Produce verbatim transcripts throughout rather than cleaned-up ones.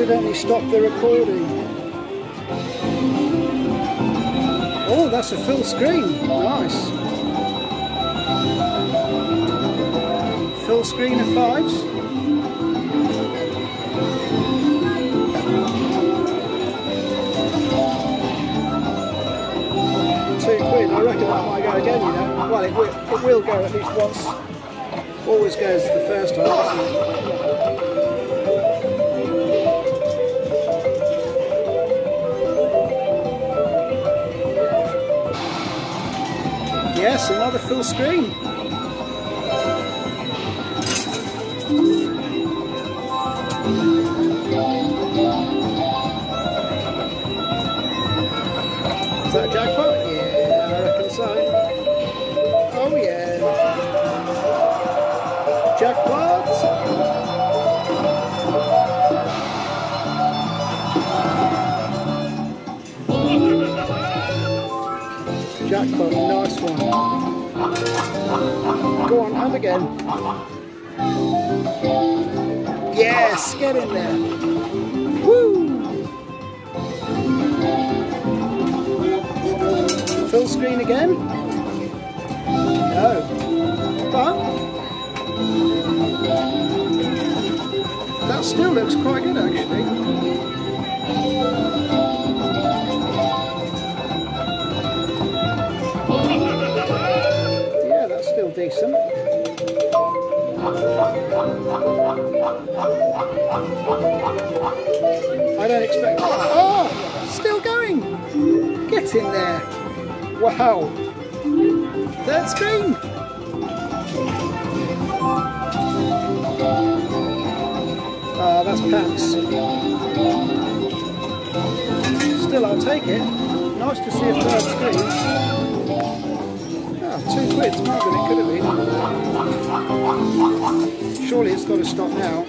accidentally stopped the recording. Oh, that's a full screen. Nice. Full screen of fives. Two quid. I reckon that might go again, you know. Well, it will, it will go at least once. Always goes the first time, doesn't it? Yes, another full screen. Is that a jackpot? Yeah, I reckon so. Oh yeah. Jackpot! Jackpot, nice one. Go on, and again. Yes, get in there. Woo! Full screen again? No. But that still looks quite good actually. Still decent. I don't expect. Oh, still going. Get in there. Wow. Third screen. Ah, that's pants. Still, I'll take it. Nice to see a third screen. Two quid's more than it could have been. Surely it's got to stop now.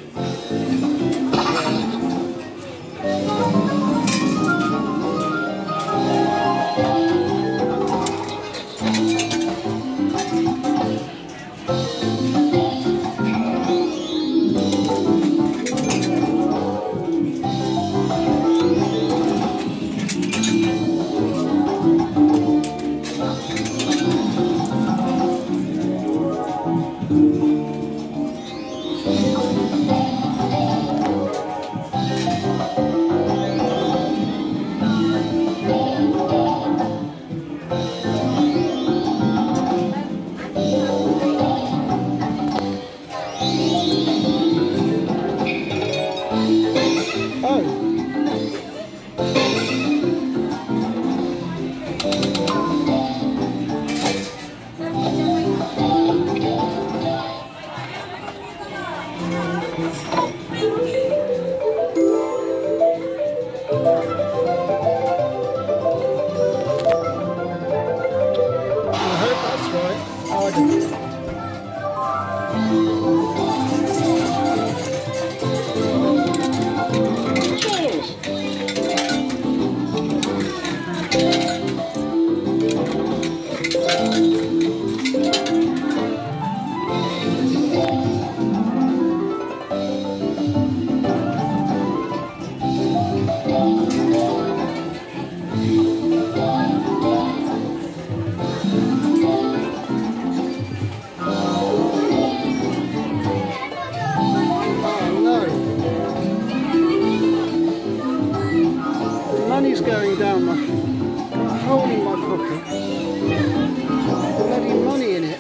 Money's going down my got a hole in my pocket. Bloody money in it.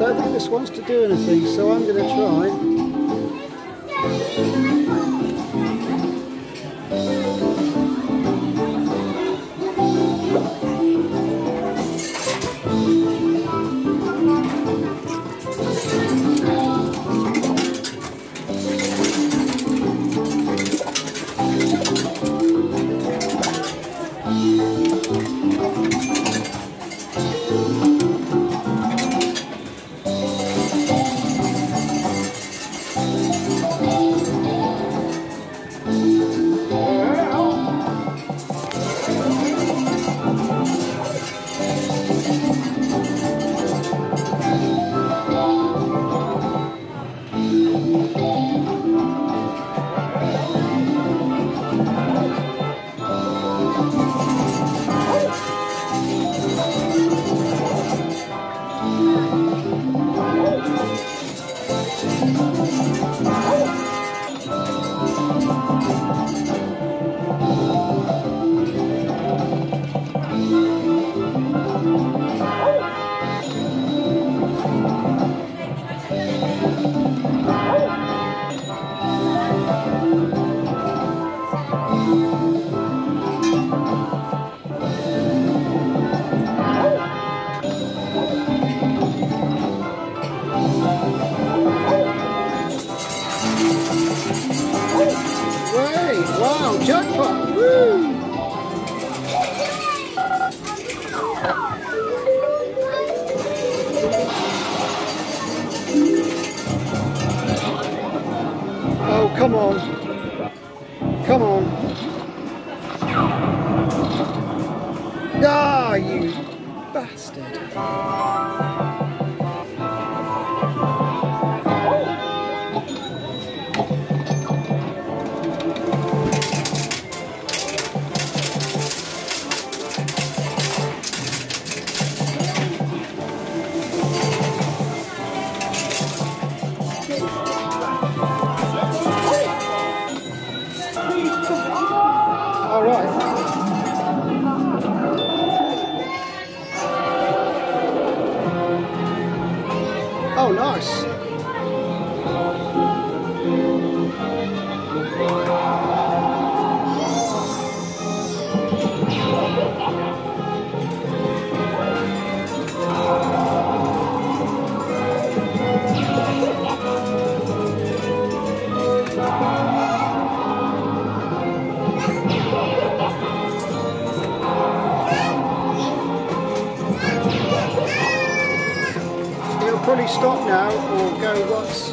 don't think this wants to do anything, so I'm going to try. Wow, jackpot! Woo! Oh, come on. Come on. Ah, you bastard. All right. Oh, nice. Probably stop now or go once.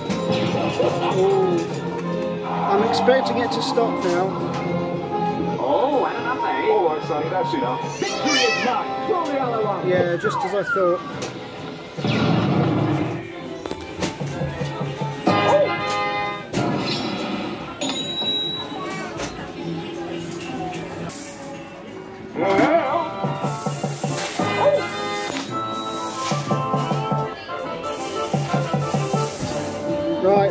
Oh, I'm expecting it to stop now. Oh, oh, sorry, that's enough. Victory is mine. Throw the other one. Yeah, just as I thought. Right.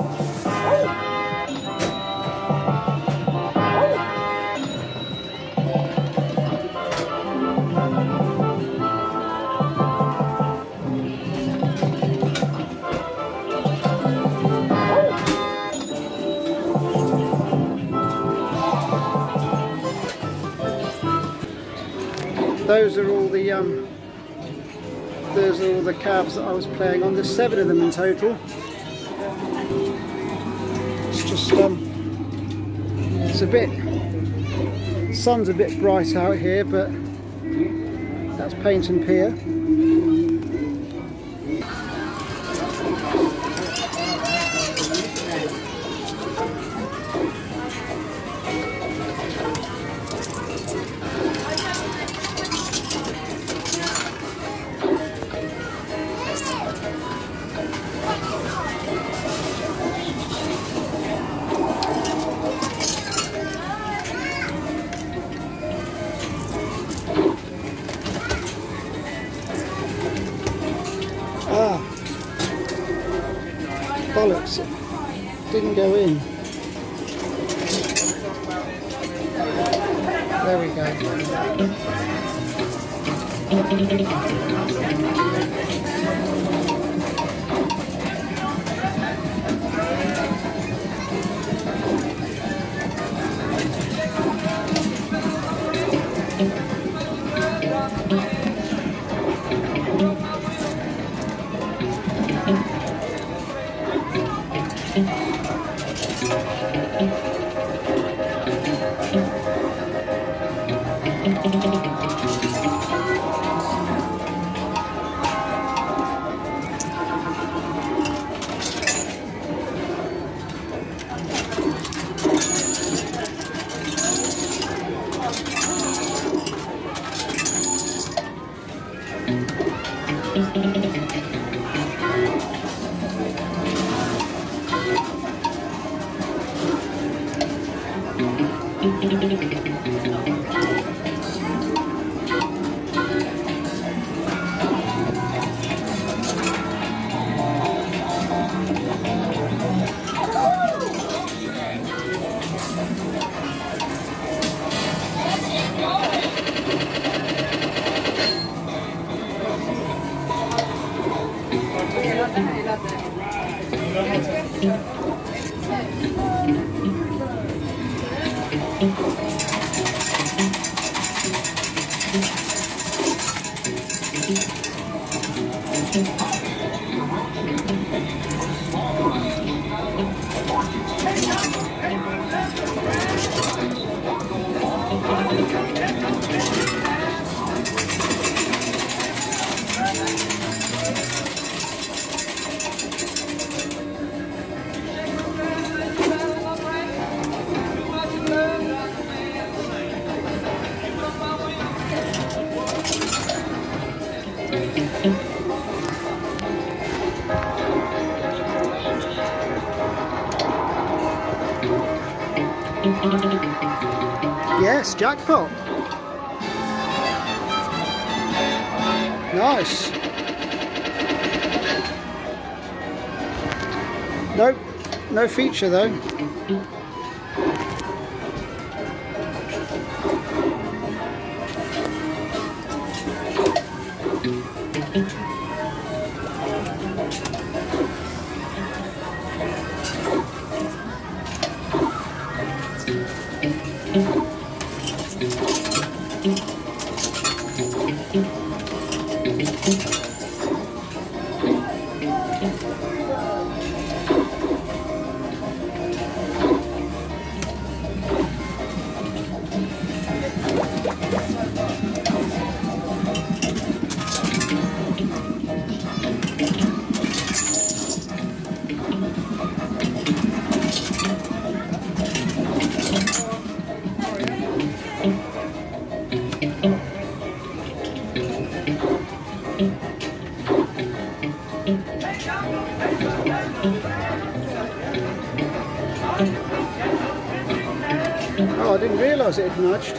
Those are all the um those are all the cabs that I was playing on. There's seven of them in total. It's just um it's a bit sun's a bit bright out here, but that's Paynton Pier. Ah, bollocks, it didn't go in. There we go. Yes, jackpot. Nice. Nope, no feature though. Oh, I didn't realise it had nudged.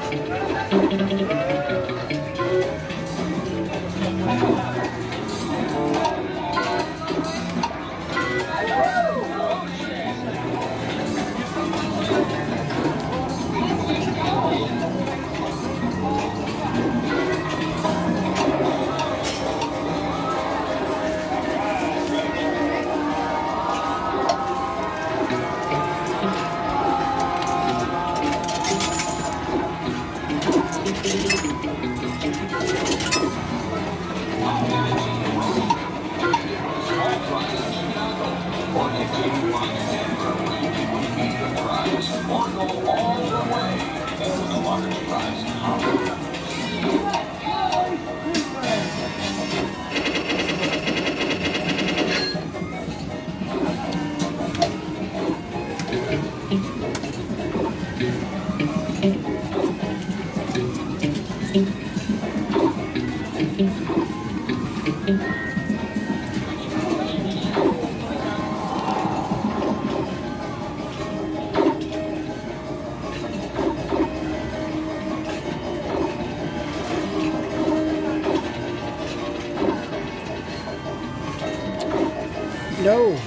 No.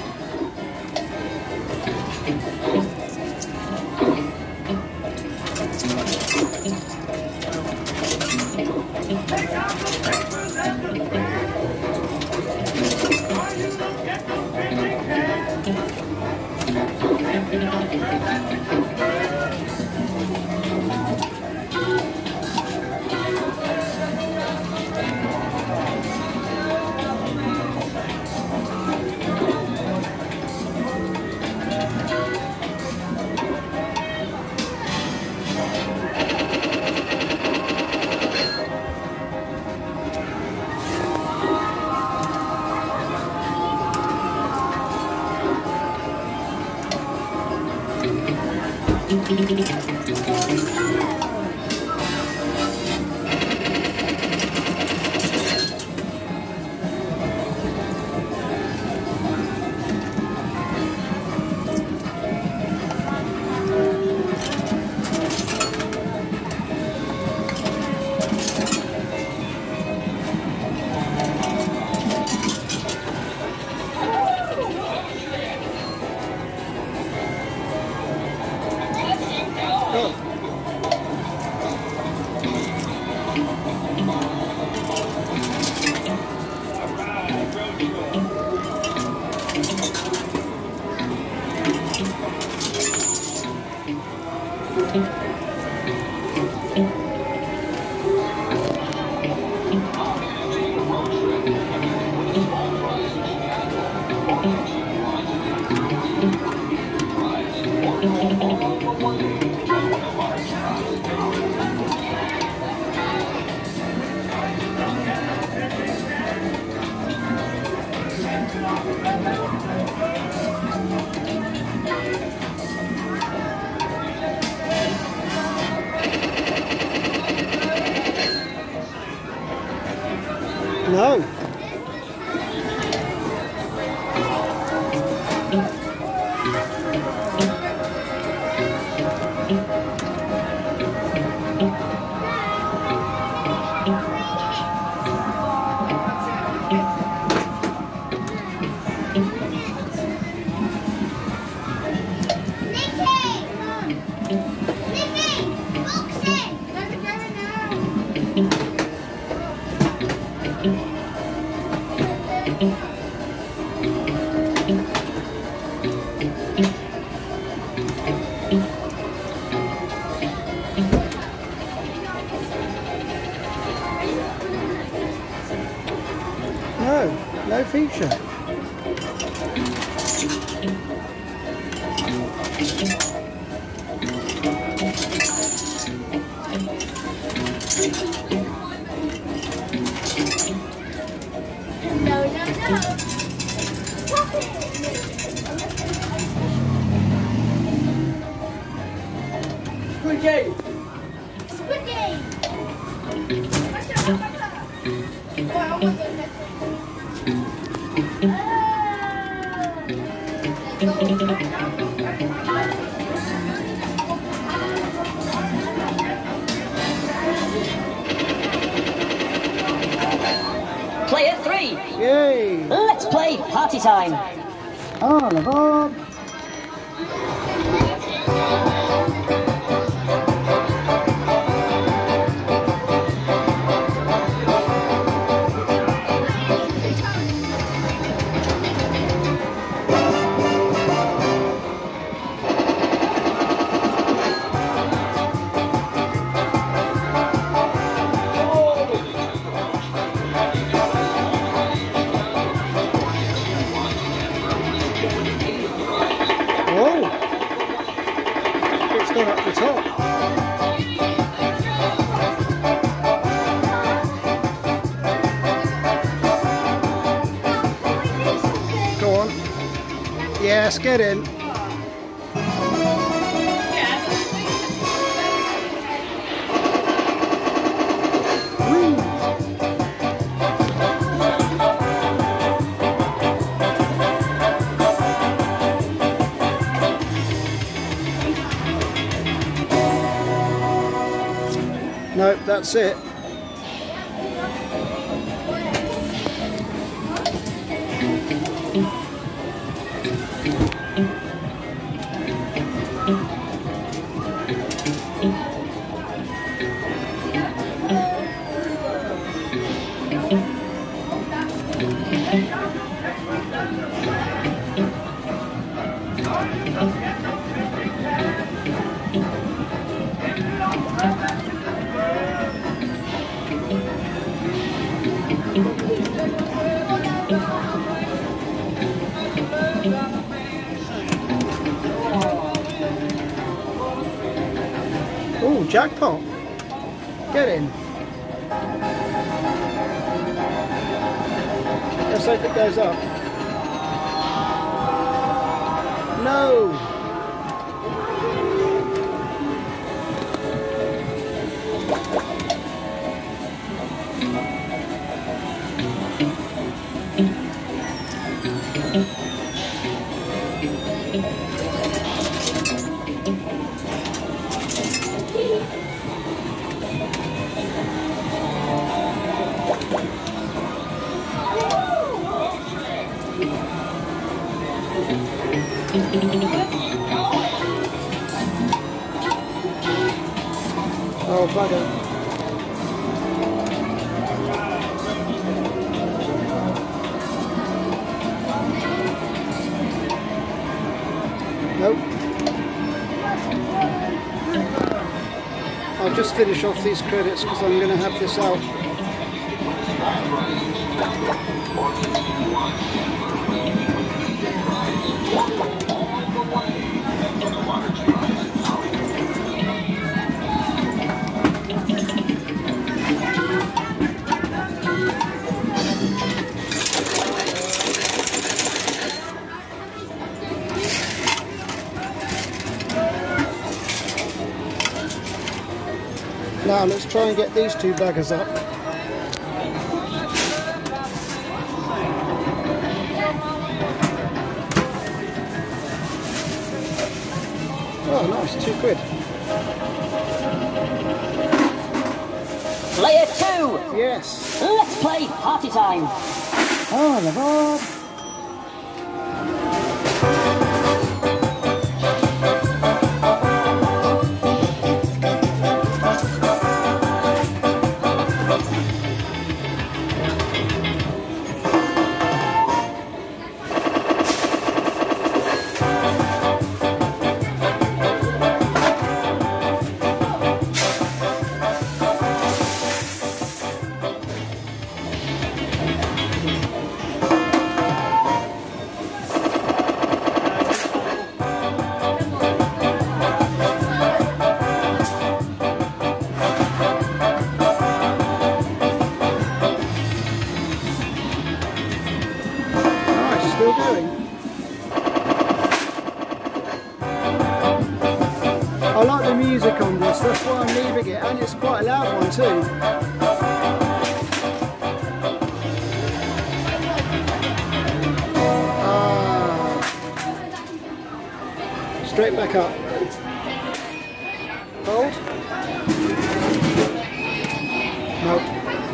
No. No, no feature. No, no, no. Good game. Squid Game. Oh my goodness. Player three. Yay. Let's play party time. All aboard. It's gone up the top. Go on. Yes, get in. Whee! Nope, that's it. Oh, jackpot. Get in. Let's hope it goes up. No. Oh, bugger. Nope. I'll just finish off these credits because I'm going to have this out. Now let's try and get these two buggers up. Oh nice, two quid. Player two! Yes! Let's play party time! Oh, the board! Still going. I like the music on this, that's why I'm leaving it, and it's quite a loud one too. Ah. Straight back up. Hold. Nope.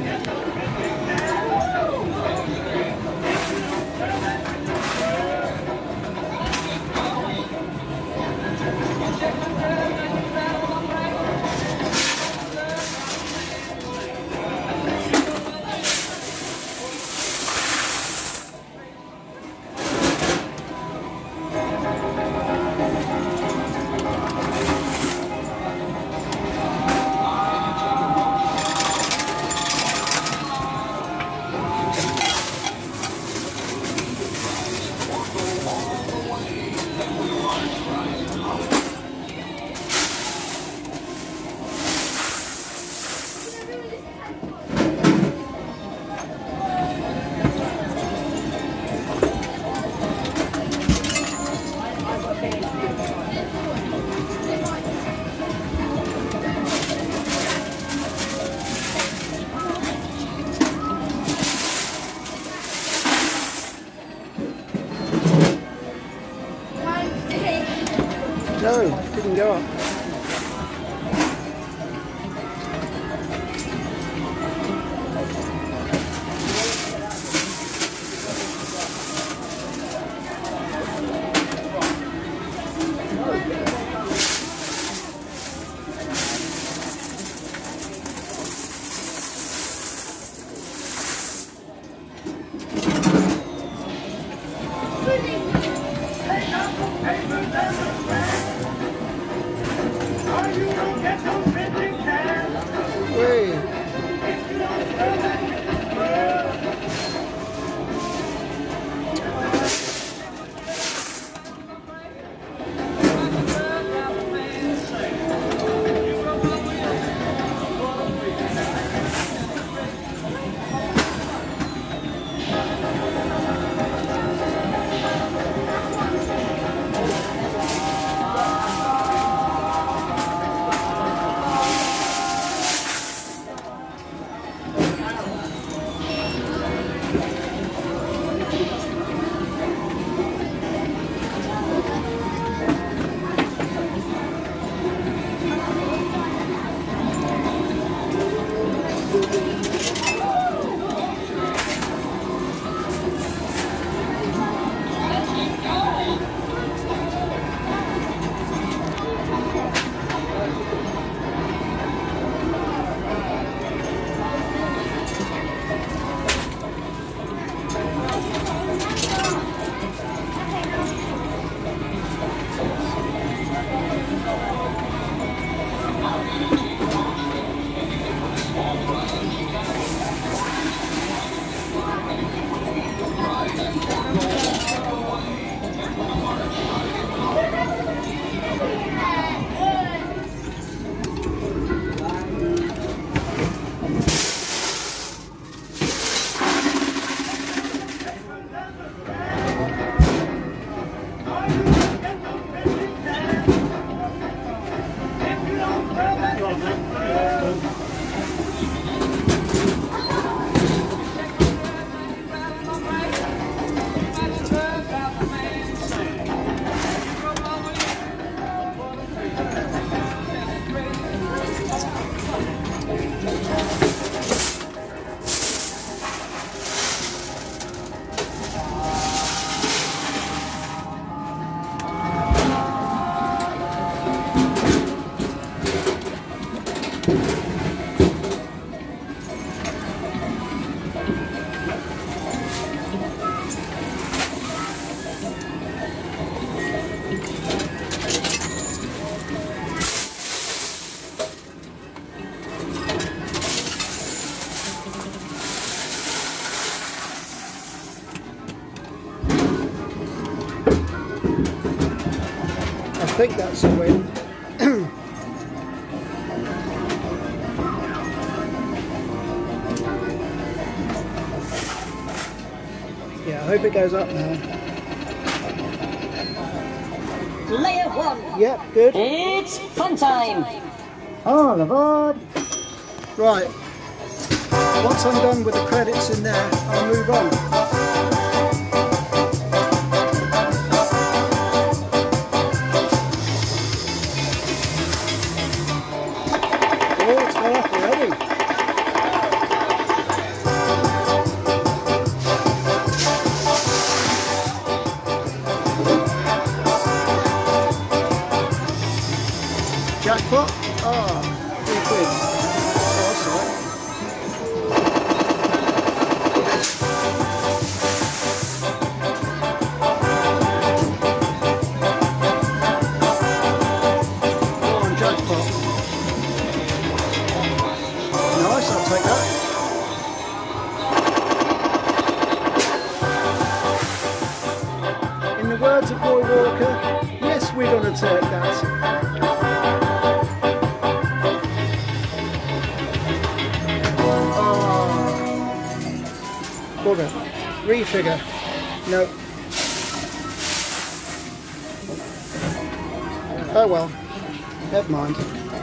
No, didn't go up. think that's a win. Yeah, I hope it goes up now. Layer one. Yep, good. It's fun time. All aboard. Right. Once I'm done with the credits in there, I'll move on. Oh, it's gone up already. Jackpot? Ah, three quid. Oh, that's all right. Go on, jackpot. Nice, I'll take that. In the words of Boy Walker, yes, we're gonna take that. Bugger. Refigure. No. Oh well. Never mind.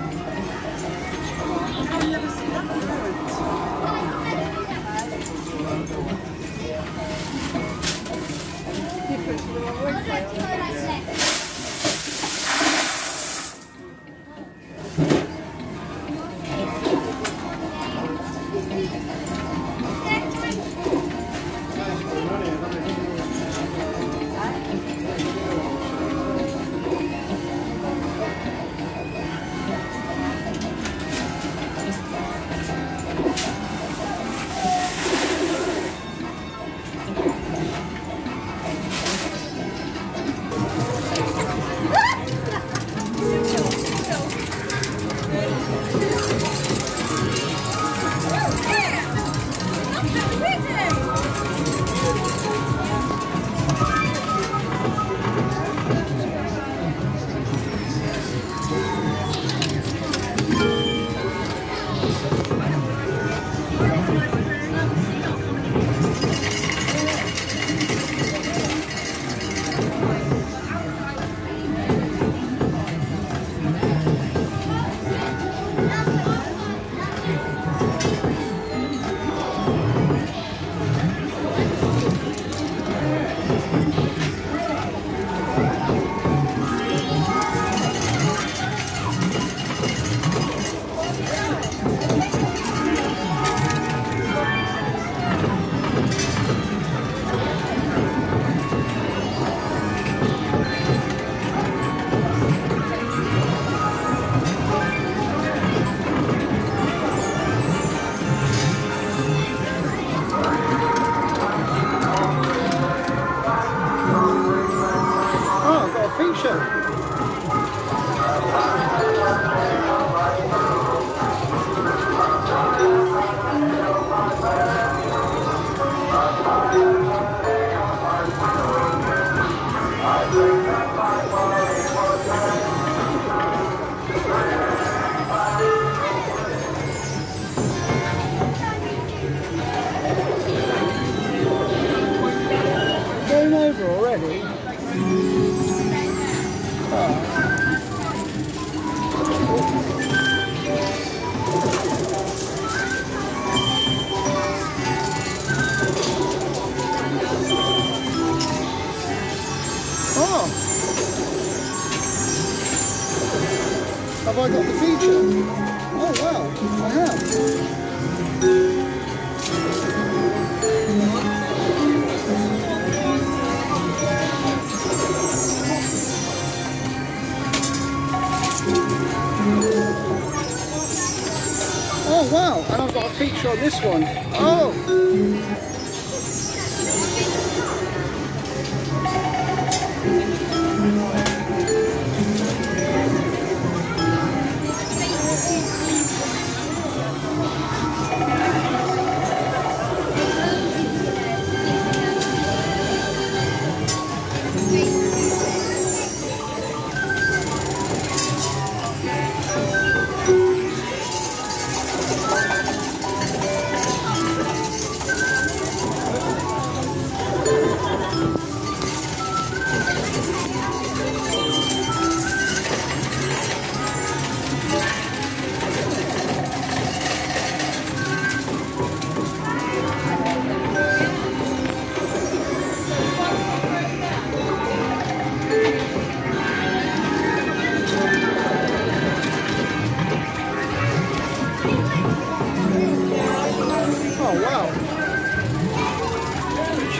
Have I got the feature? Oh wow, I have. Oh wow, and I've got a feature on this one. Oh!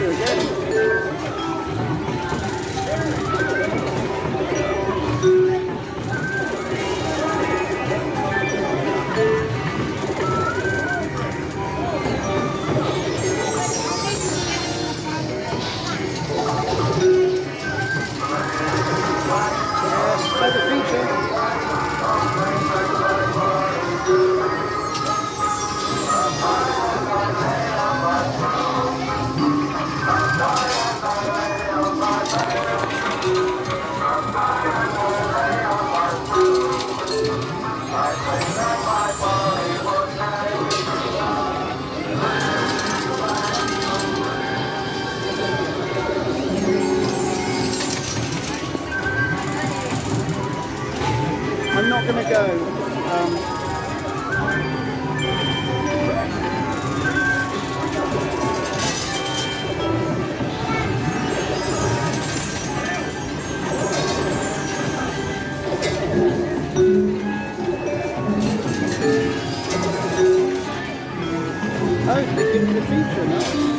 feature again. Yes, another feature. I'm not going to go. Um, oh, they give me the feature now.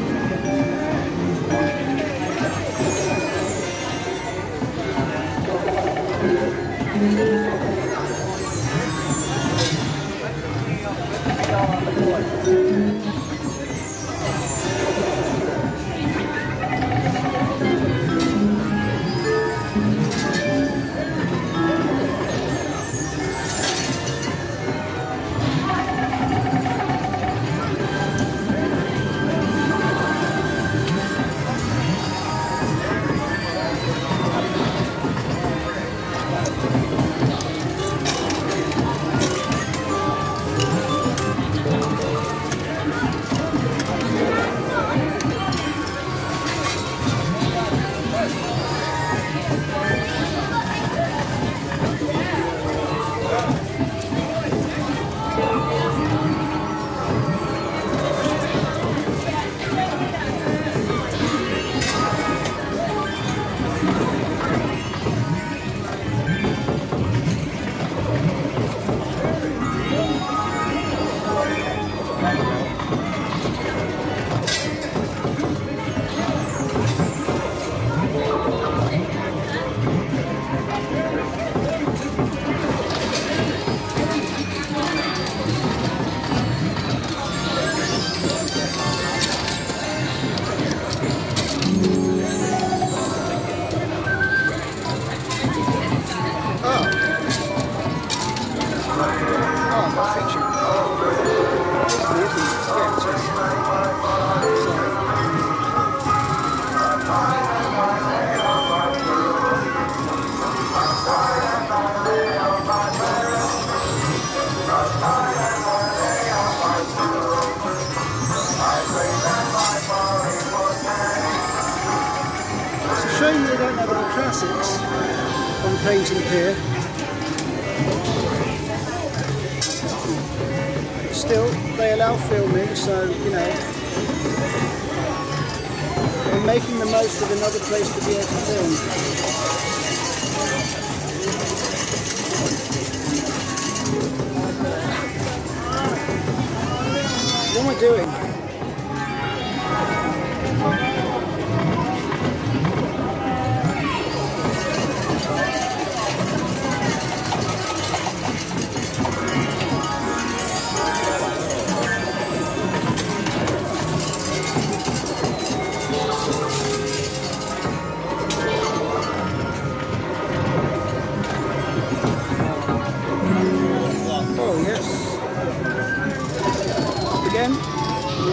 Shame they don't have any classics on Paint and Pier. Still, they allow filming, so you know, they're making the most of another place to be able to film. What am I doing? Oh yes. Again,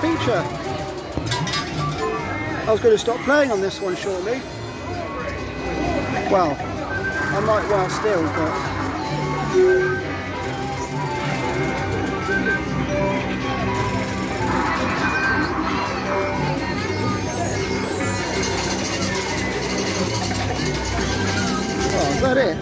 feature. I was going to stop playing on this one shortly. Well, I might well still, but... Oh, is that it?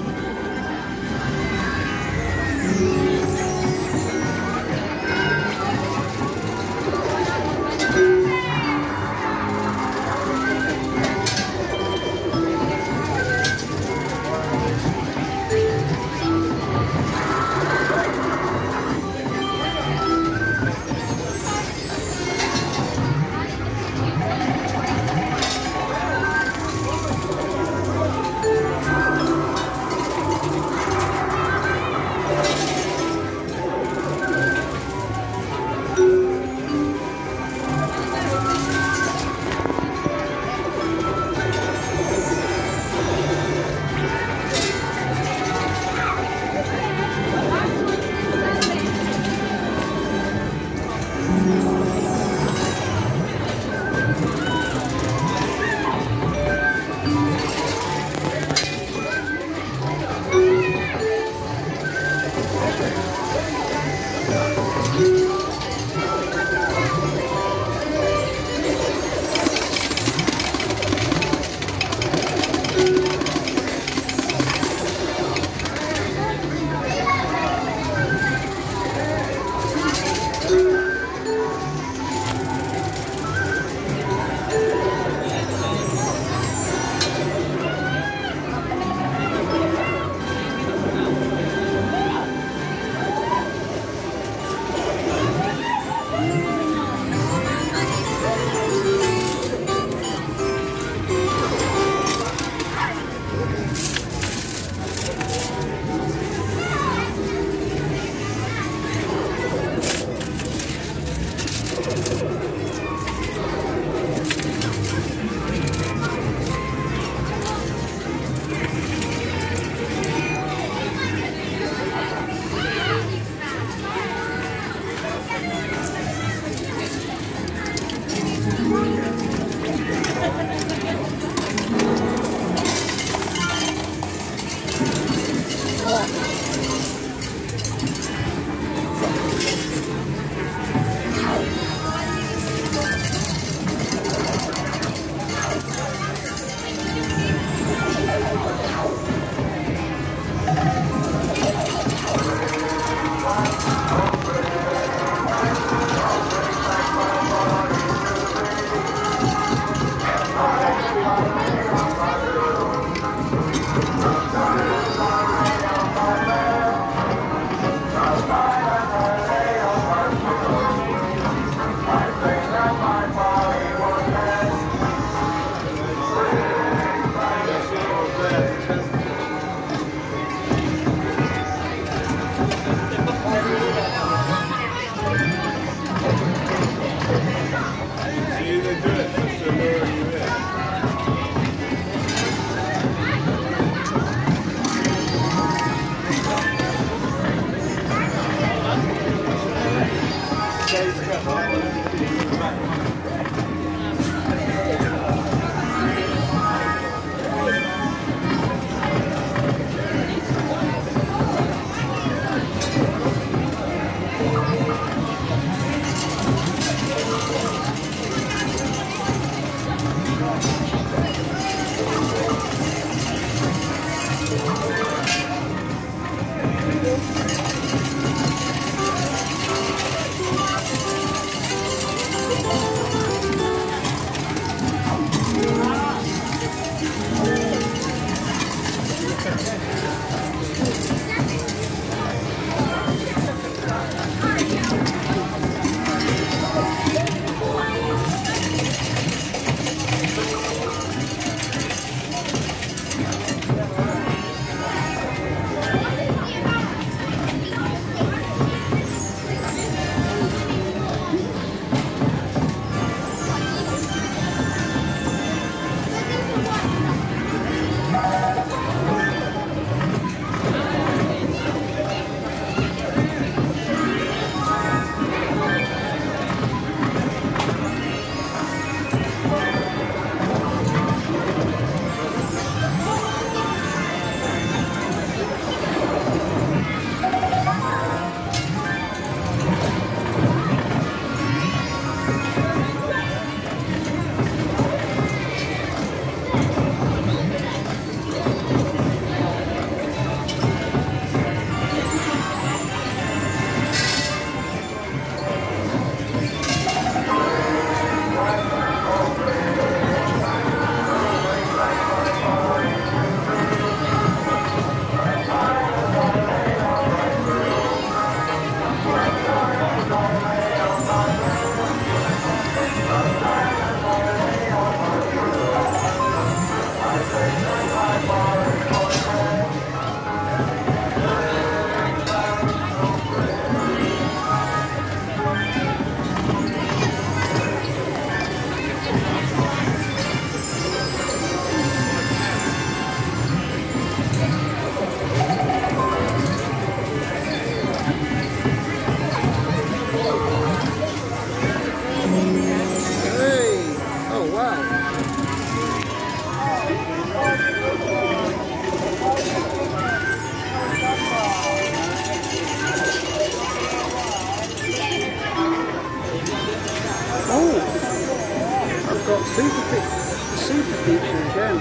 Super, fe super feature again.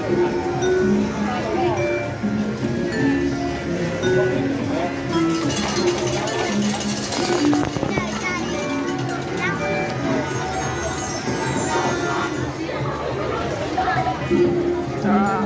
Ah.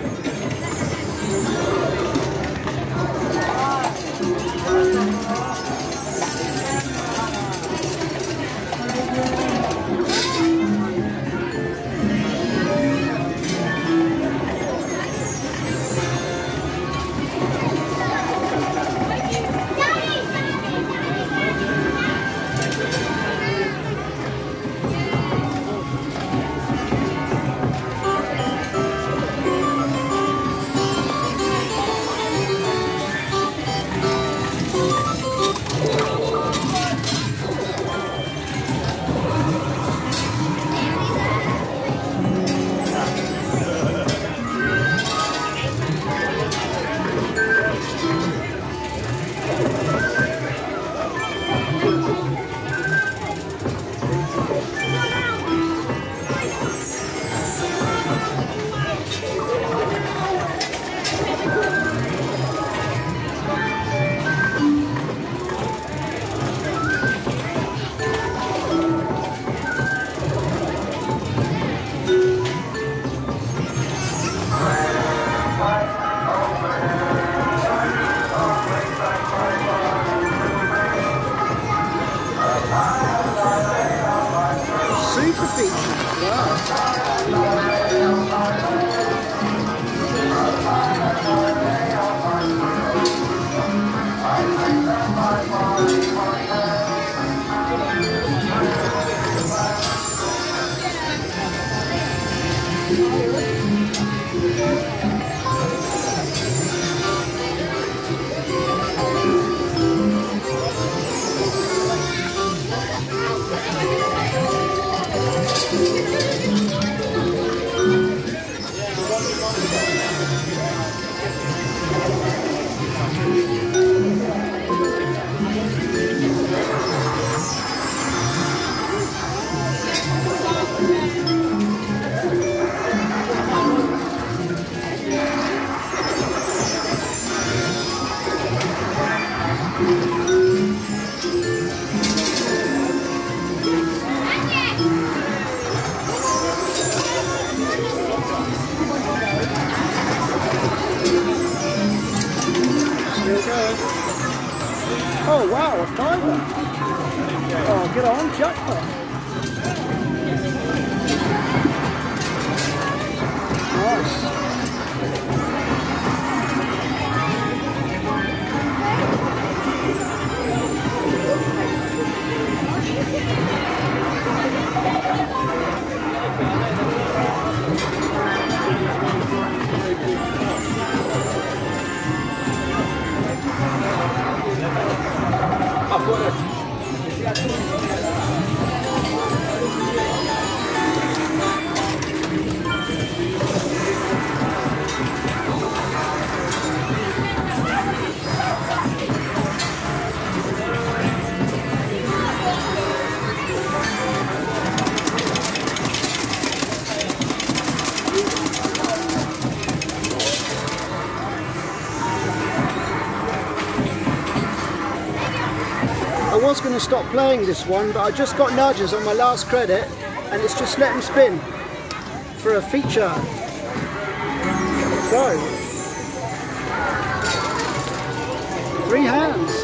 Super feature. Oh wow, a fiver! Oh, get on, jackpot! Nice. I was going to stop playing this one, but I just got nudges on my last credit and it's just let him spin for a feature. So, three hands.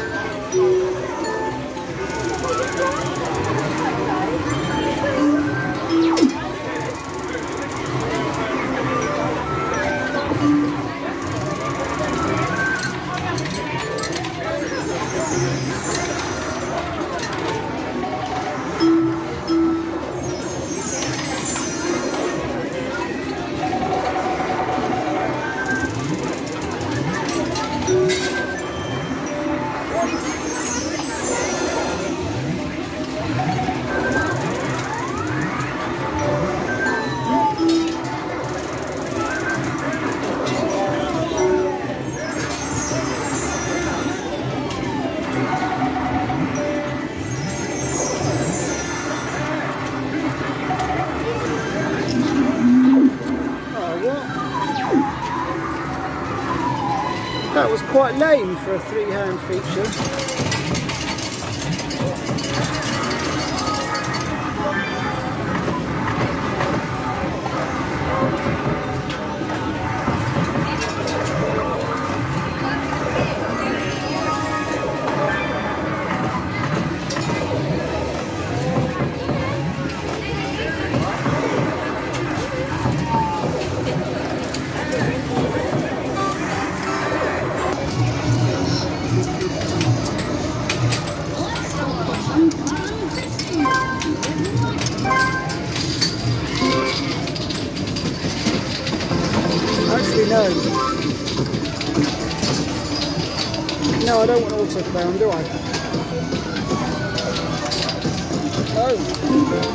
quite lame for a three-hand feature. Actually, no. No, I don't want autobound, do I? No.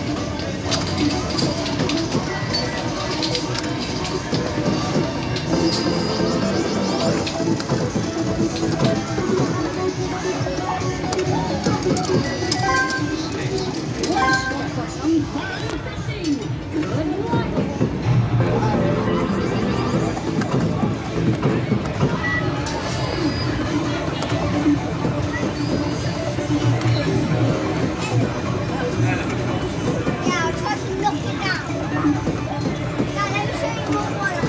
Yeah, I'll try to knock it down. Now, let me show you what one.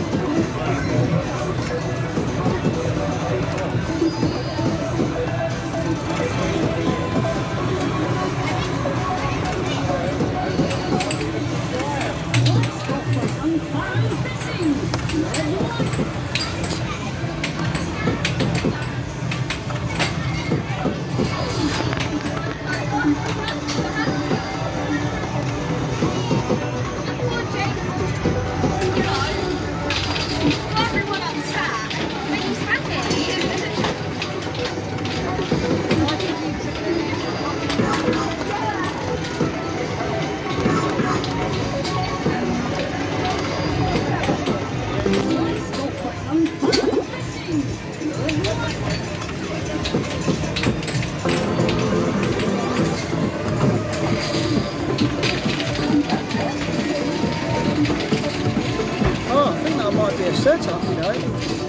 Oh, I think that might be a setup, you know.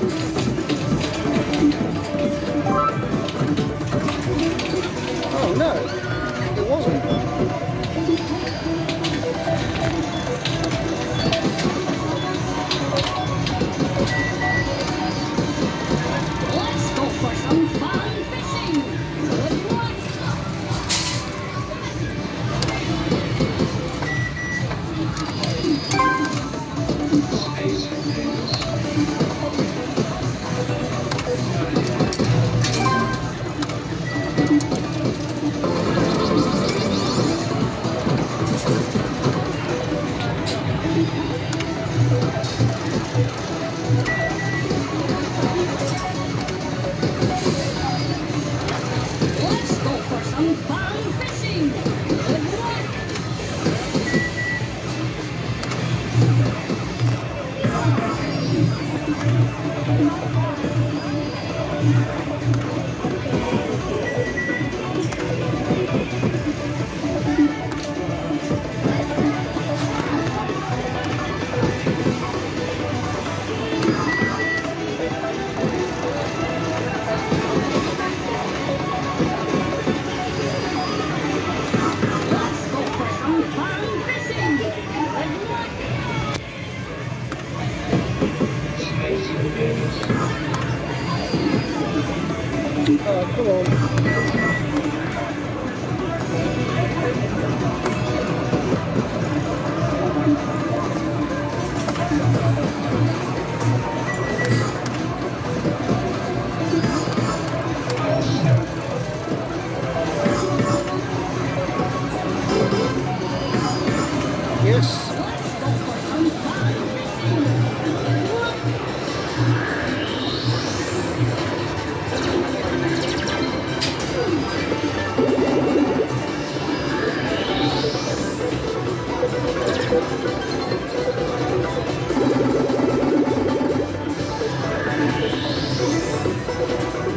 Oh no, it wasn't. Let's go for some fun fishing. Good luck. Let's go for some fun fishing. Good luck. Let's go for some fun fishing. Good luck. Oh, come on. Yes.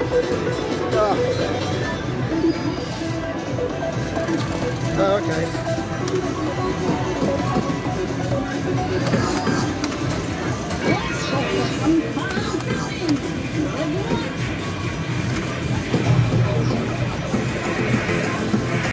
Ah. Oh, okay.